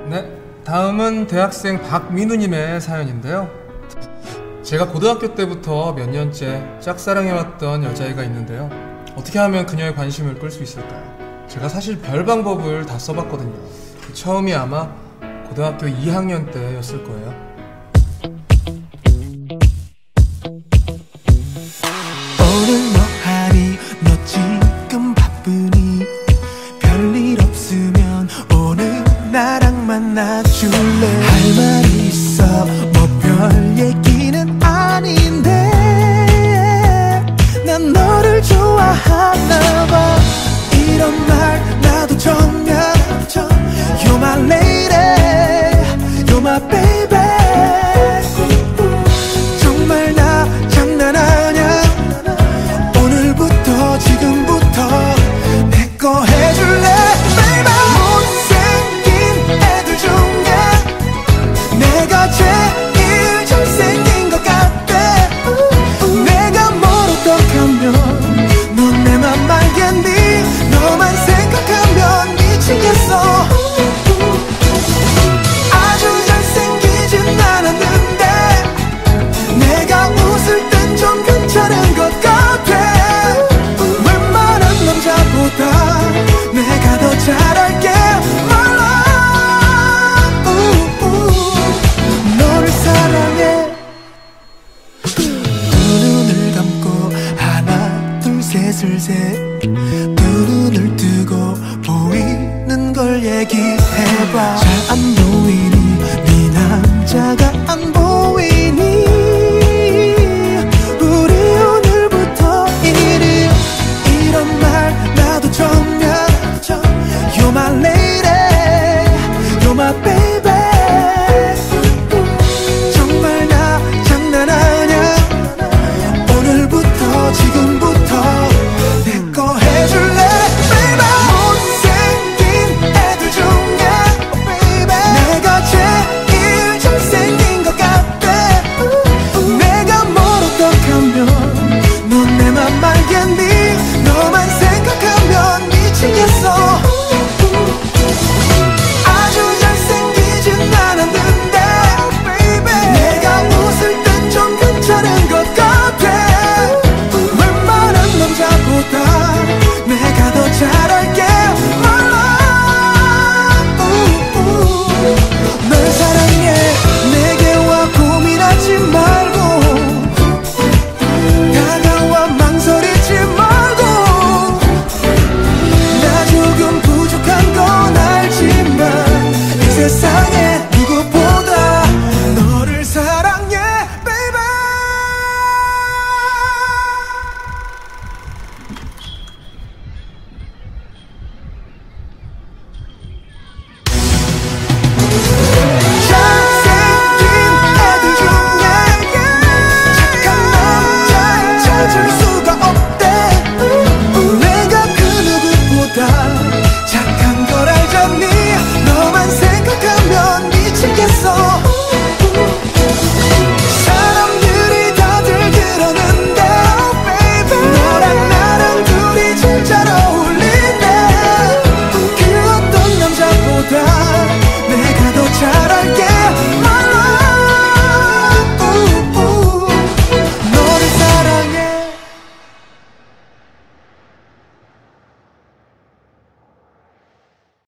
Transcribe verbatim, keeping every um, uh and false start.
네, 다음은 대학생 박민우님의 사연인데요. 제가 고등학교 때부터 몇 년째 짝사랑해왔던 여자애가 있는데요. 어떻게 하면 그녀의 관심을 끌 수 있을까요? 제가 사실 별 방법을 다 써봤거든요. 처음이 아마 고등학교 이 학년 때였을 거예요. 오늘 뭐하니? 너 지금 바쁘니? 별일 없으면 오늘 나랑 만나줄래? 할 말 있어 뭐 별 얘기는 아닌데 난 너를 좋아하나봐. 이런 말 나도 정말 You're my lady, you're my baby. 정말 나 장난하냐? 오늘부터 지금부터 내 거 해줄래? Baby. 못생긴 애들 중에 내가 제일 잘생긴 것 같아. 내가 뭘 어떡하면 넌 내 맘 알겠니? 너만 생각하면 미치겠어. 아주 잘생기진 않았는데 내가 웃을 땐 좀 괜찮은 것 같아. 웬만한 남자보다 내가 더 잘할게. My love, 너를 사랑해. 두 눈을 감고 하나 둘 셋을 세. 두 눈을 뜨고 보이는 걸 얘기해봐. 잘 안 보이는